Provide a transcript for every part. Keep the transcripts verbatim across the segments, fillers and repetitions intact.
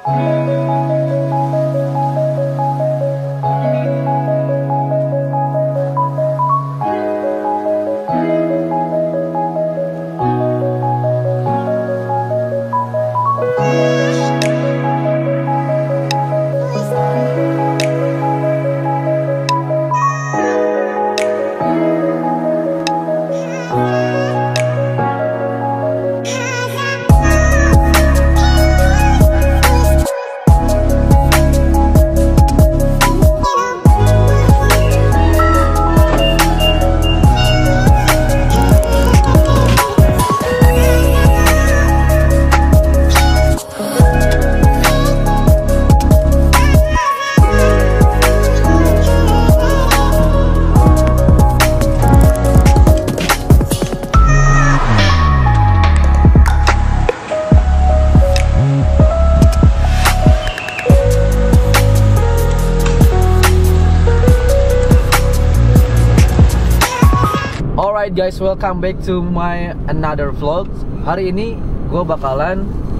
Alright guys, welcome back to my another vlog. Hari ini gue bakalan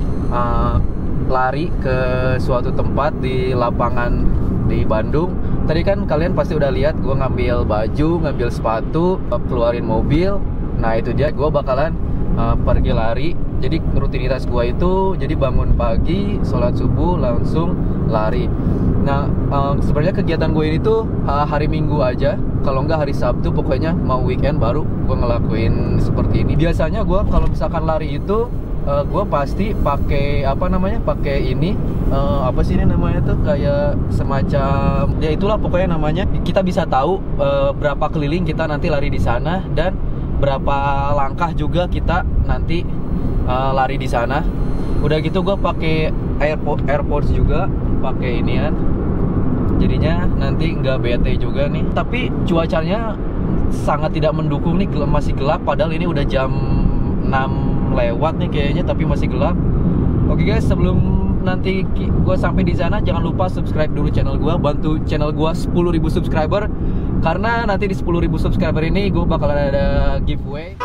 uh, lari ke suatu tempat di lapangan di Bandung. Tadi kan kalian pasti udah lihat gue ngambil baju, ngambil sepatu, keluarin mobil. Nah itu dia, gue bakalan uh, pergi lari. Jadi rutinitas gue itu, jadi bangun pagi, sholat subuh, langsung lari. Nah uh, sebenarnya kegiatan gue ini tuh uh, hari Minggu aja. Kalau nggak hari Sabtu, pokoknya mau weekend baru gue ngelakuin seperti ini. Biasanya gue kalau misalkan lari itu uh, gue pasti pakai apa namanya, pakai ini uh, apa sih ini namanya tuh, kayak semacam ya itulah pokoknya namanya. Kita bisa tahu uh, berapa keliling kita nanti lari di sana dan berapa langkah juga kita nanti uh, lari di sana. Udah gitu gue pakai AirPods, AirPods juga, pakai inian. Jadinya nanti nggak bete juga nih. Tapi cuacanya sangat tidak mendukung nih, masih gelap. Padahal ini udah jam enam lewat nih kayaknya, tapi masih gelap. Oke guys, sebelum nanti gue sampai di sana, jangan lupa subscribe dulu channel gue, bantu channel gue sepuluh ribu subscriber. Karena nanti di sepuluh ribu subscriber ini gue bakal ada giveaway.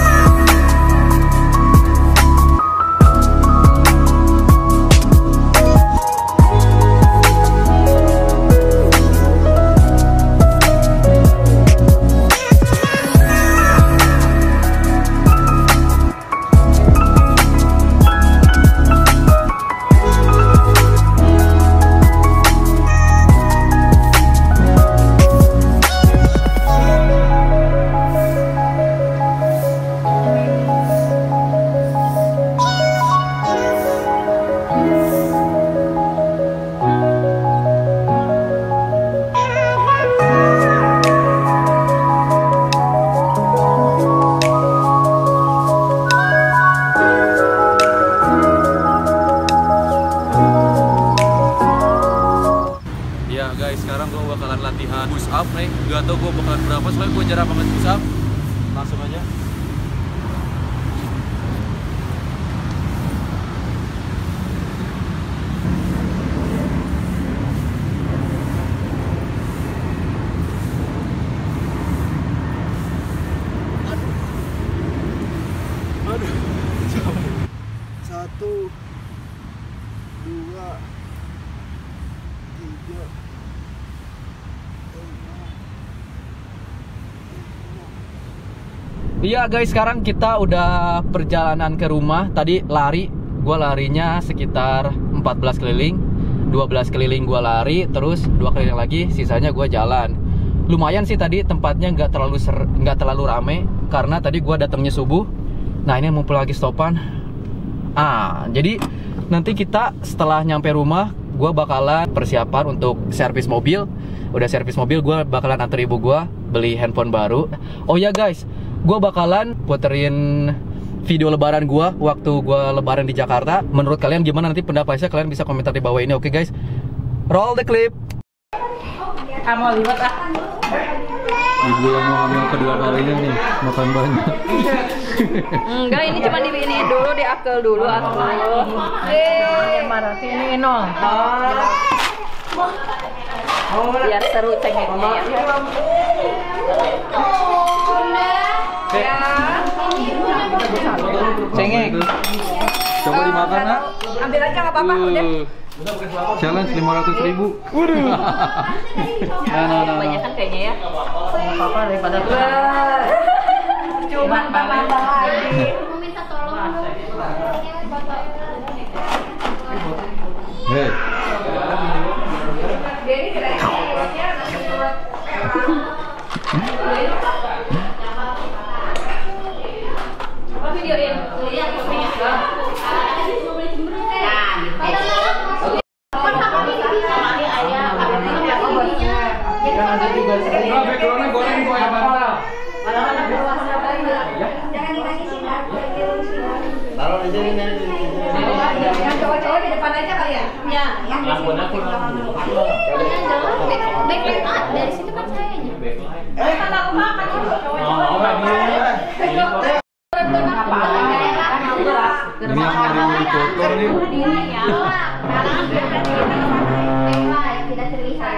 Sekarang gue bakalan latihan push up nih. Gak tau gue bakalan berapa, soalnya gue jarang banget push up. Langsung aja. Aduh, aduh. Satu, dua, tiga. Iya guys, sekarang kita udah perjalanan ke rumah. Tadi lari, gue larinya sekitar empat belas keliling, dua belas keliling gue lari, terus dua keliling lagi, sisanya gue jalan. Lumayan sih tadi tempatnya nggak terlalu ser nggak terlalu rame, karena tadi gue datangnya subuh. Nah ini mumpul lagi stopan. Ah, jadi nanti kita setelah nyampe rumah, gue bakalan persiapan untuk servis mobil. Udah servis mobil, gue bakalan antar ibu gue beli handphone baru. Oh ya guys, gue bakalan puterin video lebaran gue waktu gue lebaran di Jakarta. Menurut kalian gimana? Nanti pendapatnya kalian bisa komentar di bawah ini. Oke guys, roll the clip. Kamu lihat ah. Ibu yang mau hamil kedua kalinya nih, makan banyak. Enggak, ini cuma di ini dulu, diakel dulu atau eh marah ini nol. Oh, biar seru cengeknya ya. Ya. Cengek. Coba dimakan, Nak. Ambil aja nggak apa-apa, udah. Challenge lima ratus ribu. Waduh. Nah, nah, nah. Kebanyakan kayaknya ya. Nggak apa-apa daripada cuma tambah lagi. Mau minta tolong. Hei. Jadi kira-kira apa videoin? Lihat videonya. Yang cowok-cowok di depan aja kali ya? Ya. Lampuan aku backlight ah, dari situ kan sayanya. Eh, kan aku makan Ini yang mau dikotor nih. Tidak terlihat.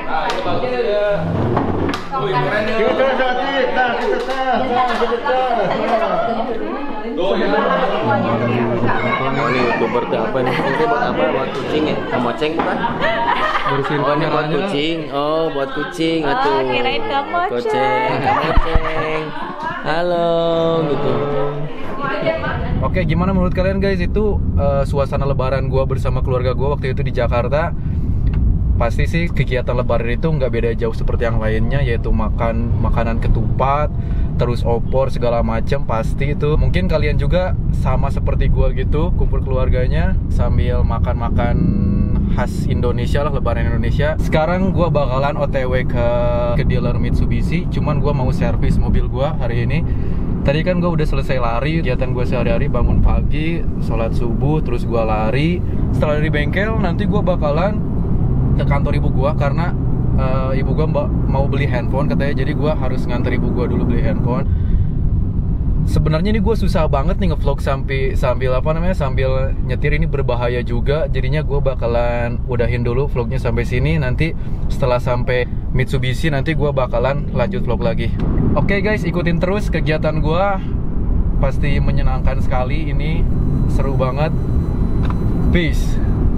Oh ini youtuber tuh apa nih? Ini buat apa? Buat kucing ya? Kamoceng kan? Bersihin Oh ini buat kameranya. kucing. Oh buat kucing atau? Oh, kirain kamoceng. Kucing, kamoceng. Halo gitu. Oke, gimana menurut kalian guys itu uh, suasana lebaran gua bersama keluarga gua waktu itu di Jakarta? Pasti sih kegiatan lebaran itu nggak beda jauh seperti yang lainnya, yaitu makan makanan ketupat, terus opor segala macam. Pasti itu mungkin kalian juga sama seperti gua gitu, kumpul keluarganya sambil makan-makan khas Indonesia lah, lebaran Indonesia. Sekarang gua bakalan O T W ke ke dealer Mitsubishi, cuman gua mau servis mobil gua hari ini. Tadi kan gue udah selesai lari, kegiatan gue sehari-hari, bangun pagi, sholat subuh, terus gue lari. Setelah dari bengkel, nanti gue bakalan ke kantor ibu gue karena uh, ibu gue mau beli handphone katanya, jadi gue harus nganter ibu gue dulu beli handphone. Sebenarnya ini gue susah banget nih ngevlog sampai sambil apa namanya sambil nyetir, ini berbahaya juga. Jadinya gue bakalan udahin dulu vlognya sampai sini. Nanti setelah sampai Mitsubishi nanti gue bakalan lanjut vlog lagi. Oke guys, ikutin terus kegiatan gue, pasti menyenangkan sekali, ini seru banget. Peace.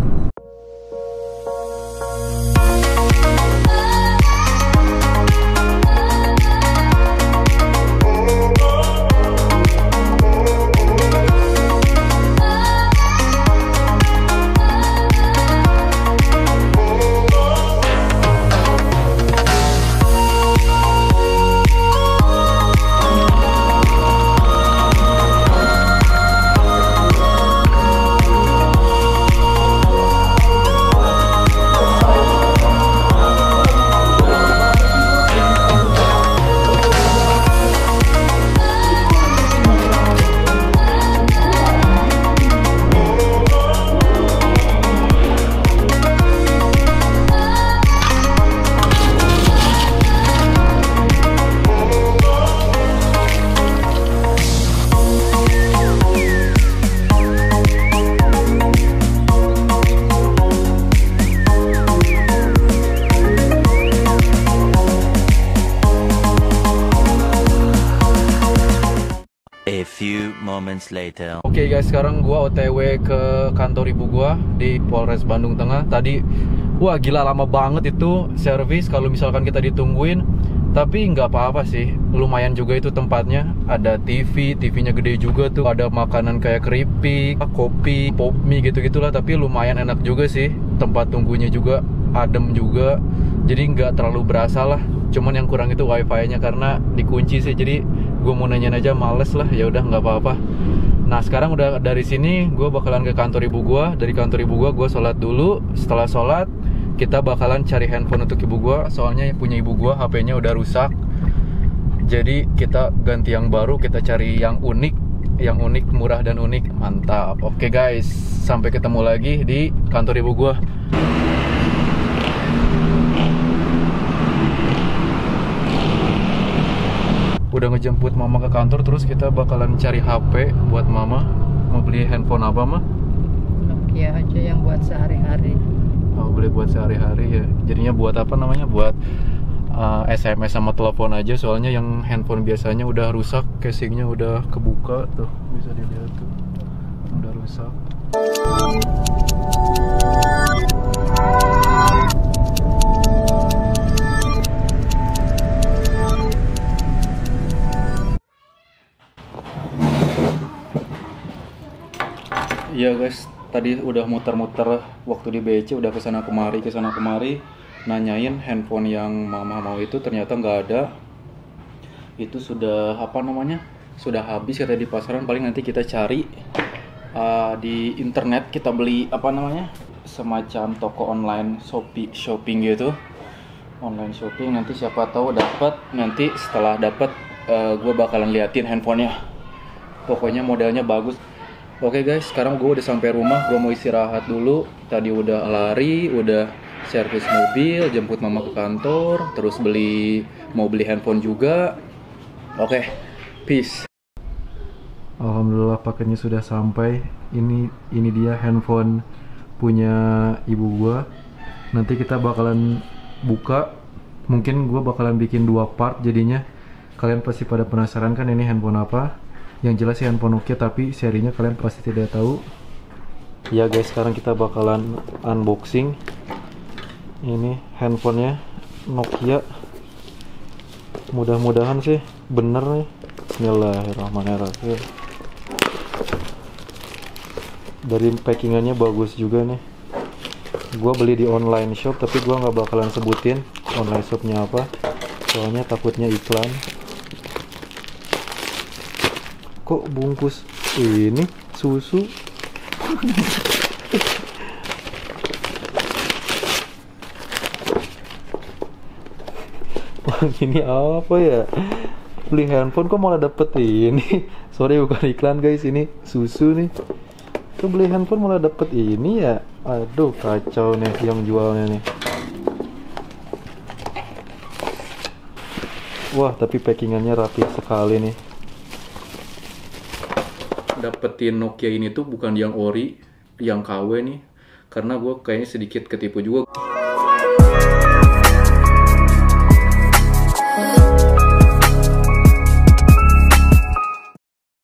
A few moments later. Oke okay guys, sekarang gua O T W ke kantor ibu gua di Polres Bandung Tengah. Tadi, wah gila lama banget itu servis kalau misalkan kita ditungguin. Tapi nggak apa-apa sih, lumayan juga itu tempatnya. Ada T V, T V-nya gede juga tuh. Ada makanan kayak keripik, kopi, pop mie gitu-gitulah. Tapi lumayan enak juga sih. Tempat tunggunya juga adem juga. Jadi nggak terlalu berasa lah. Cuman yang kurang itu wifi-nya karena dikunci sih. Jadi gue mau nanyain aja males lah, ya udah nggak apa-apa. Nah sekarang udah dari sini gue bakalan ke kantor ibu gue. Dari kantor ibu gue gue sholat dulu. Setelah sholat kita bakalan cari handphone untuk ibu gue, soalnya punya ibu gue H P-nya udah rusak. Jadi kita ganti yang baru, kita cari yang unik, yang unik, murah dan unik. Mantap. Oke guys, sampai ketemu lagi di kantor ibu gue. Udah ngejemput mama ke kantor, terus kita bakalan cari H P buat mama. Mau beli handphone apa mah? Nokia aja yang buat sehari-hari. Oh, beli buat sehari-hari ya. Jadinya buat apa namanya? Buat uh, S M S sama telepon aja. Soalnya yang handphone biasanya udah rusak, casingnya udah kebuka tuh, bisa dilihat tuh, udah rusak. Iya guys, tadi udah muter-muter waktu di B C, udah kesana kemari kesana kemari nanyain handphone yang mama mau itu, ternyata nggak ada. Itu sudah apa namanya? Sudah habis kata di pasaran. Paling nanti kita cari uh, di internet, kita beli apa namanya? Semacam toko online Shopee shopping gitu. Online shopping, nanti siapa tahu dapat. Nanti setelah dapat uh, gue bakalan liatin handphonenya. Pokoknya modelnya bagus. Oke guys, sekarang gue udah sampai rumah, gue mau istirahat dulu. Tadi udah lari, udah servis mobil, jemput mama ke kantor, terus beli mau beli handphone juga. Oke, peace. Alhamdulillah paketnya sudah sampai. Ini ini dia handphone punya ibu gue. Nanti kita bakalan buka. Mungkin gue bakalan bikin dua part jadinya. Kalian pasti pada penasaran kan ini handphone apa? Yang jelas sih handphone Nokia, tapi serinya kalian pasti tidak tahu. Ya guys, sekarang kita bakalan unboxing. Ini handphonenya Nokia. Mudah-mudahan sih bener nih. Bismillahirrahmanirrahim. Dari packingannya bagus juga nih. Gua beli di online shop, tapi gua nggak bakalan sebutin online shopnya apa, soalnya takutnya iklan. Kok bungkus ini susu? Wah, ini apa ya? Beli handphone kok malah dapet ini? Sorry, bukan iklan guys, ini susu nih. Tuh beli handphone malah dapet ini ya? Aduh, kacau nih yang jualnya nih. Wah, tapi packingannya rapi sekali nih. Dapetin Nokia ini tuh bukan yang ori, yang K W nih, karena gue kayaknya sedikit ketipu juga.